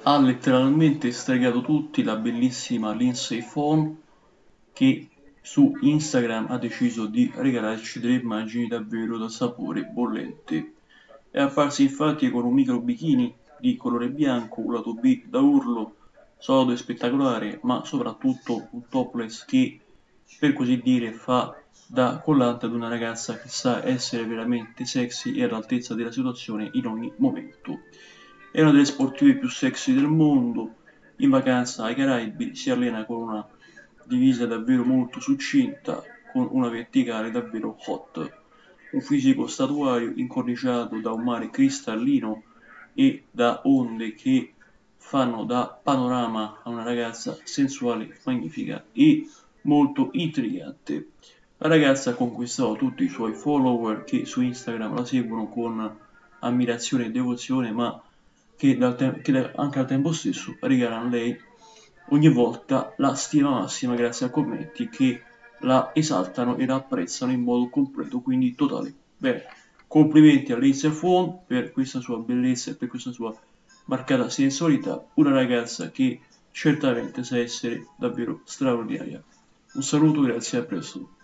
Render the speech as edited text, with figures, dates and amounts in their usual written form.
ha letteralmente stregato tutti la bellissima Lindsay Vonn, che su Instagram ha deciso di regalarci delle immagini davvero da sapore bollente. È apparsa infatti con un micro bikini di colore bianco, un lato B da urlo, sodo e spettacolare, ma soprattutto un topless che, per così dire, fa da collante ad una ragazza che sa essere veramente sexy e all'altezza della situazione in ogni momento. È una delle sportive più sexy del mondo. In vacanza ai Caraibi si allena con una divisa davvero molto succinta, con una verticale davvero hot. Un fisico statuario incorniciato da un mare cristallino e da onde che fanno da panorama a una ragazza sensuale, magnifica e molto intrigante. La ragazza ha conquistato tutti i suoi follower che su Instagram la seguono con ammirazione e devozione, ma che anche al tempo stesso regalano a lei ogni volta la stima massima grazie a commenti che la esaltano e la apprezzano in modo completo, quindi totale. Bene, complimenti a Lindsay Vonn per questa sua bellezza e per questa sua marcata sensualità, una ragazza che certamente sa essere davvero straordinaria. Un saluto, grazie, a presto.